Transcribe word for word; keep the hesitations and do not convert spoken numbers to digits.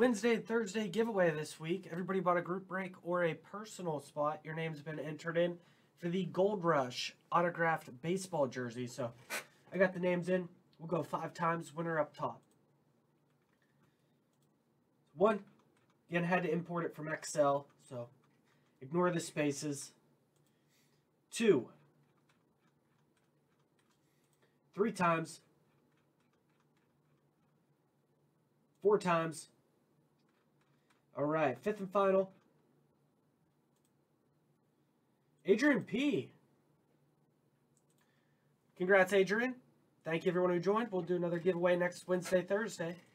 Wednesday and Thursday giveaway this week. Everybody bought a group break or a personal spot. Your name's been entered in for the Gold Rush autographed baseball jersey. So I got the names in. We'll go five times. Winner up top. One. Again, had to import it from Excel, so ignore the spaces. Two. Three times. Four times. All right, fifth and final. Adrian P. Congrats, Adrian. Thank you, everyone who joined. We'll do another giveaway next Wednesday, Thursday.